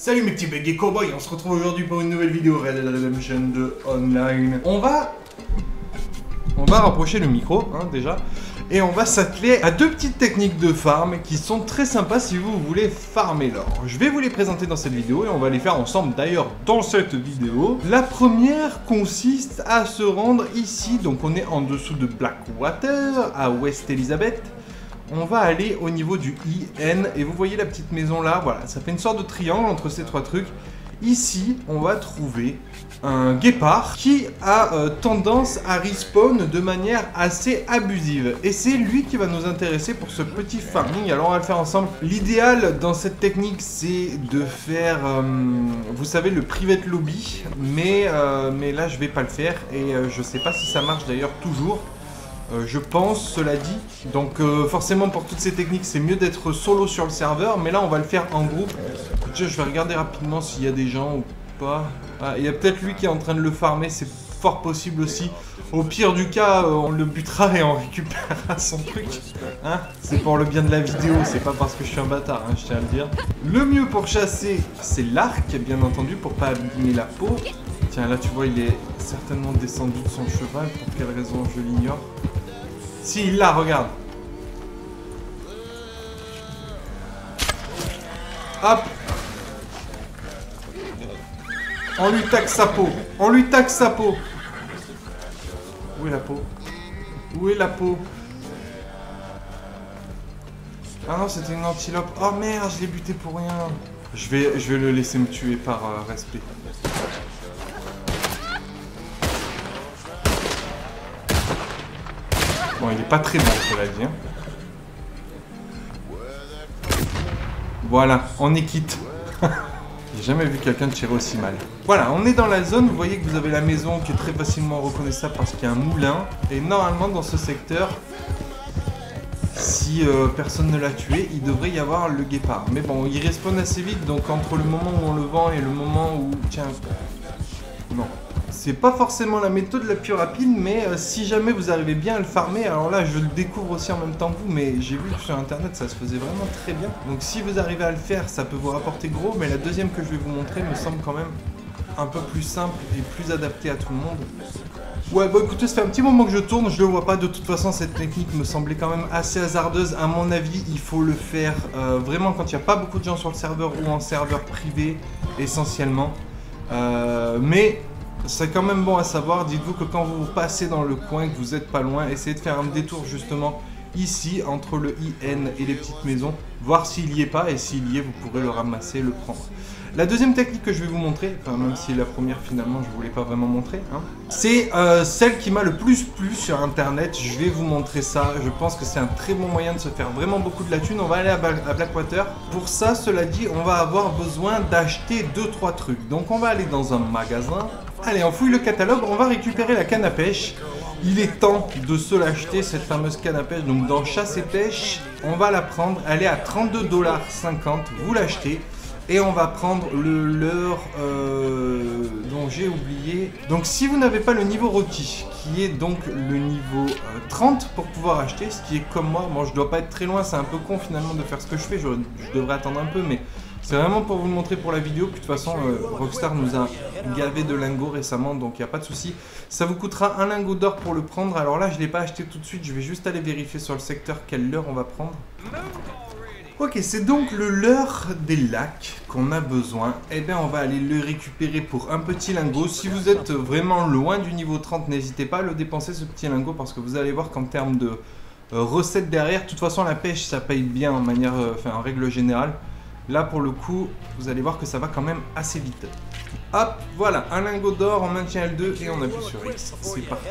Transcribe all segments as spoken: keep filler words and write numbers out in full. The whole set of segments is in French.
Salut mes petits bégayes cowboys, on se retrouve aujourd'hui pour une nouvelle vidéo Red Dead Redemption deux Online. On va... On va rapprocher le micro, hein, déjà. Et on va s'atteler à deux petites techniques de farm qui sont très sympas si vous voulez farmer l'or. Je vais vous les présenter dans cette vidéo et on va les faire ensemble d'ailleurs dans cette vidéo. La première consiste à se rendre ici, donc on est en dessous de Blackwater, à West Elizabeth. On va aller au niveau du I N et vous voyez la petite maison là, voilà, ça fait une sorte de triangle entre ces trois trucs. Ici, on va trouver un guépard qui a euh, tendance à respawn de manière assez abusive. Et c'est lui qui va nous intéresser pour ce petit farming. Alors on va le faire ensemble. L'idéal dans cette technique, c'est de faire, euh, vous savez, le private lobby. Mais, euh, mais là, je vais pas le faire. Et euh, je sais pas si ça marche d'ailleurs toujours. Euh, je pense, cela dit. Donc euh, forcément pour toutes ces techniques c'est mieux d'être solo sur le serveur. Mais là on va le faire en groupe. Déjà, je vais regarder rapidement s'il y a des gens ou pas. Ah, il y a peut-être lui qui est en train de le farmer, c'est fort possible aussi. Au pire du cas, euh, on le butera et on récupérera son truc. Hein, c'est pour le bien de la vidéo, c'est pas parce que je suis un bâtard, hein, je tiens à le dire. Le mieux pour chasser, c'est l'arc, bien entendu, pour pas abîmer la peau. Tiens, là tu vois, il est certainement descendu de son cheval. Pour quelle raison, je l'ignore. Si, il l'a, regarde. Hop. On lui taxe sa peau. On lui taxe sa peau. Où est la peau? Où est la peau? Ah non, c'était une antilope. Oh merde, je l'ai buté pour rien. Je vais, je vais le laisser me tuer par euh, respect. Bon, il est pas très bon, cela dit. Hein. Voilà, on est quitte. J'ai jamais vu quelqu'un tirer aussi mal. Voilà, on est dans la zone. Vous voyez que vous avez la maison qui est très facilement reconnaissable parce qu'il y a un moulin. Et normalement, dans ce secteur, si euh, personne ne l'a tué, il devrait y avoir le guépard. Mais bon, il respawn assez vite. Donc, entre le moment où on le vend et le moment où... Tiens, non. C'est pas forcément la méthode la plus rapide, mais euh, si jamais vous arrivez bien à le farmer, alors là je le découvre aussi en même temps que vous, mais j'ai vu que sur internet ça se faisait vraiment très bien. Donc si vous arrivez à le faire, ça peut vous rapporter gros, mais la deuxième que je vais vous montrer me semble quand même un peu plus simple et plus adaptée à tout le monde. Ouais, bon écoutez, ça fait un petit moment que je tourne, je le vois pas, de toute façon cette technique me semblait quand même assez hasardeuse. À mon avis, il faut le faire euh, vraiment quand il n'y a pas beaucoup de gens sur le serveur ou en serveur privé essentiellement. Euh, mais... c'est quand même bon à savoir. Dites-vous que quand vous passez dans le coin, que vous n'êtes pas loin, essayez de faire un détour justement ici, entre le I N et les petites maisons, voir s'il n'y est pas, et s'il y est, vous pourrez le ramasser, le prendre. La deuxième technique que je vais vous montrer, enfin même si la première finalement je ne voulais pas vraiment montrer, hein, c'est euh, celle qui m'a le plus plu sur internet. Je vais vous montrer ça, je pense que c'est un très bon moyen de se faire vraiment beaucoup de la thune. On va aller à, à Blackwater. Pour ça, cela dit, on va avoir besoin d'acheter deux trois trucs. Donc on va aller dans un magasin. Allez, on fouille le catalogue, on va récupérer la canne à pêche. Il est temps de se l'acheter, cette fameuse canne à pêche. Donc dans chasse et pêche, on va la prendre, elle est à trente-deux dollars cinquante, vous l'achetez. Et on va prendre le leurre euh, dont j'ai oublié. Donc si vous n'avez pas le niveau requis, qui est donc le niveau euh, trente pour pouvoir acheter, ce qui est comme moi, bon je dois pas être très loin, c'est un peu con finalement de faire ce que je fais, je, je devrais attendre un peu, mais c'est vraiment pour vous le montrer pour la vidéo. Puis de toute façon, euh, Rockstar nous a gavé de lingots récemment, donc il n'y a pas de souci. Ça vous coûtera un lingot d'or pour le prendre. Alors là, je ne l'ai pas acheté tout de suite, je vais juste aller vérifier sur le secteur quelle leurre on va prendre. Ok, c'est donc le leurre des lacs qu'on a besoin. Eh bien, on va aller le récupérer pour un petit lingot. Si vous êtes vraiment loin du niveau trente, n'hésitez pas à le dépenser, ce petit lingot, parce que vous allez voir qu'en termes de euh, recettes derrière, de toute façon, la pêche, ça paye bien en manière, euh, enfin, en règle générale. Là, pour le coup, vous allez voir que ça va quand même assez vite. Hop, voilà, un lingot d'or, on maintient L deux et on appuie sur X. C'est parti.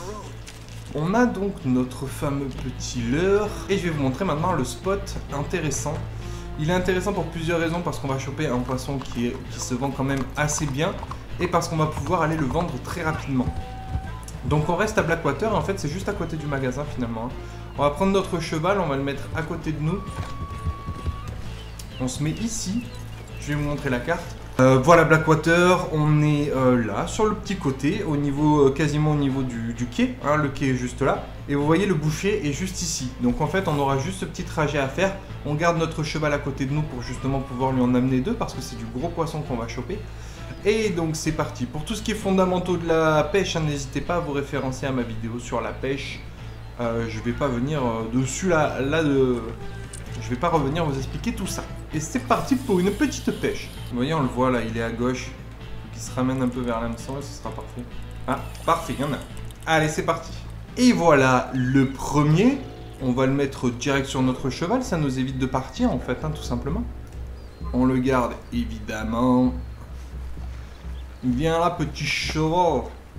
On a donc notre fameux petit leurre et je vais vous montrer maintenant le spot intéressant. Il est intéressant pour plusieurs raisons, parce qu'on va choper un poisson qui, est, qui se vend quand même assez bien et parce qu'on va pouvoir aller le vendre très rapidement. Donc on reste à Blackwater, en fait c'est juste à côté du magasin finalement. On va prendre notre cheval, on va le mettre à côté de nous. On se met ici, je vais vous montrer la carte. Euh, voilà Blackwater, on est euh, là, sur le petit côté, au niveau, euh, quasiment au niveau du, du quai, hein, le quai est juste là, et vous voyez le boucher est juste ici. Donc en fait on aura juste ce petit trajet à faire, on garde notre cheval à côté de nous pour justement pouvoir lui en amener deux, parce que c'est du gros poisson qu'on va choper. Et donc c'est parti, pour tout ce qui est fondamentaux de la pêche, hein, n'hésitez pas à vous référencer à ma vidéo sur la pêche, euh, je vais pas venir euh, dessus là, là de... Je vais pas revenir vous expliquer tout ça. Et c'est parti pour une petite pêche. Vous voyez, on le voit là, il est à gauche. Il se ramène un peu vers l'hameçon et ce sera parfait. Ah, parfait, il y en a. Allez, c'est parti. Et voilà le premier. On va le mettre direct sur notre cheval. Ça nous évite de partir en fait, hein, tout simplement. On le garde évidemment. Viens là, petit cheval.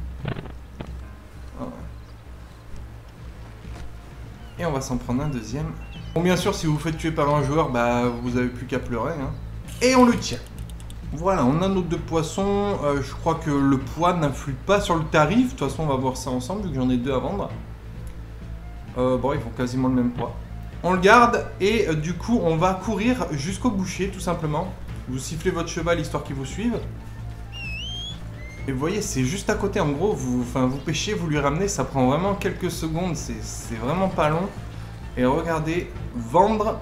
Et on va s'en prendre un deuxième. Bon, bien sûr, si vous vous faites tuer par un joueur, bah vous avez plus qu'à pleurer. Hein. Et on le tient. Voilà, on a nos deux poissons. Euh, je crois que le poids n'influe pas sur le tarif. De toute façon, on va voir ça ensemble, vu que j'en ai deux à vendre. Euh, bon, ils font quasiment le même poids. On le garde et euh, du coup, on va courir jusqu'au boucher, tout simplement. Vous sifflez votre cheval, histoire qu'il vous suive. Et vous voyez, c'est juste à côté. En gros, vous, enfin, vous pêchez, vous lui ramenez. Ça prend vraiment quelques secondes. C'est vraiment pas long. Et regardez, vendre.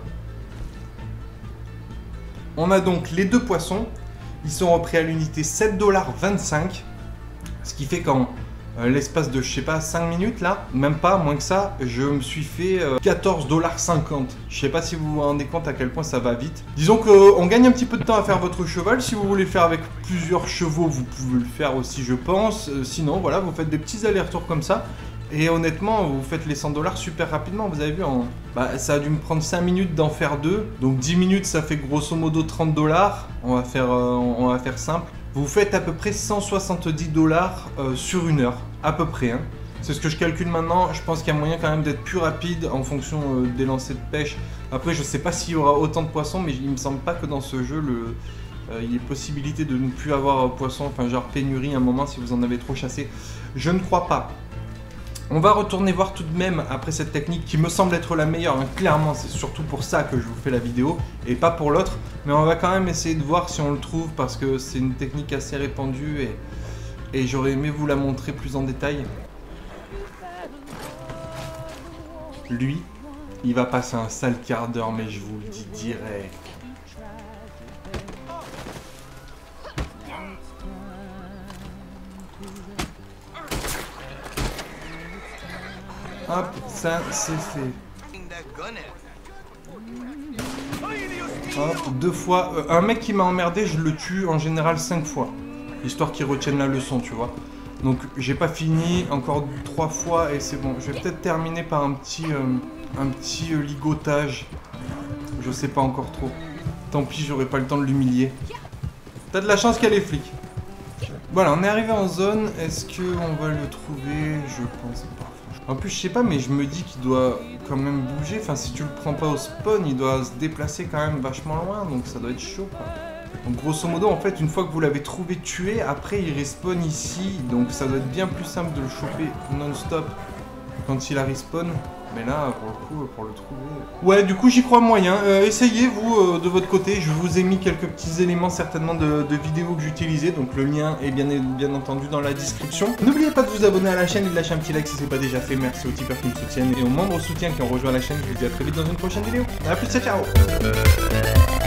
On a donc les deux poissons. Ils sont repris à l'unité sept dollars vingt-cinq. Ce qui fait qu'en euh, l'espace de, je sais pas, cinq minutes là, même pas, moins que ça, je me suis fait euh, quatorze dollars cinquante. Je sais pas si vous vous rendez compte à quel point ça va vite. Disons qu'on gagne un petit peu de temps à faire votre cheval. Si vous voulez faire avec plusieurs chevaux, vous pouvez le faire aussi, je pense. Euh, sinon, voilà, vous faites des petits allers-retours comme ça. Et honnêtement, vous faites les cent dollars super rapidement, vous avez vu, en... bah, ça a dû me prendre cinq minutes d'en faire deux. Donc dix minutes, ça fait grosso modo trente dollars. On va faire, euh, on va faire simple. Vous faites à peu près cent soixante-dix dollars euh, sur une heure, à peu près. Hein. C'est ce que je calcule maintenant. Je pense qu'il y a moyen quand même d'être plus rapide en fonction euh, des lancers de pêche. Après, je sais pas s'il y aura autant de poissons, mais il me semble pas que dans ce jeu, le... Euh, il y ait possibilité de ne plus avoir euh, poisson, enfin genre pénurie à un moment si vous en avez trop chassé. Je ne crois pas. On va retourner voir tout de même après cette technique qui me semble être la meilleure. Hein. Clairement, c'est surtout pour ça que je vous fais la vidéo et pas pour l'autre. Mais on va quand même essayer de voir si on le trouve parce que c'est une technique assez répandue et, et j'aurais aimé vous la montrer plus en détail. Lui, il va passer un sale quart d'heure, mais je vous le dis direct. Hop, ça c'est fait. Hop, deux fois. Euh, un mec qui m'a emmerdé, je le tue en général cinq fois. Histoire qu'il retienne la leçon, tu vois. Donc j'ai pas fini, encore trois fois et c'est bon. Je vais peut-être terminer par un petit, euh, un petit euh, ligotage. Je sais pas encore trop. Tant pis, j'aurai pas le temps de l'humilier. T'as de la chance qu'il y a les flics. Voilà, on est arrivé en zone. Est-ce qu'on va le trouver? Je pense pas. En plus, je sais pas, mais je me dis qu'il doit quand même bouger. Enfin, si tu le prends pas au spawn, il doit se déplacer quand même vachement loin. Donc ça doit être chaud, quoi. Donc grosso modo, en fait, une fois que vous l'avez trouvé tué, après il respawn ici. Donc ça doit être bien plus simple de le choper non-stop quand il a respawn. Mais là, pour le coup, pour le trouver... Ouais, du coup, j'y crois moyen. Euh, essayez, vous, euh, de votre côté. Je vous ai mis quelques petits éléments, certainement, de, de vidéos que j'utilisais. Donc, le lien est bien, bien entendu dans la description. N'oubliez pas de vous abonner à la chaîne et de lâcher un petit like si ce n'est pas déjà fait. Merci aux tipeurs qui me soutiennent et aux membres soutiens qui ont rejoint la chaîne. Je vous dis à très vite dans une prochaine vidéo. A plus, ciao, ciao.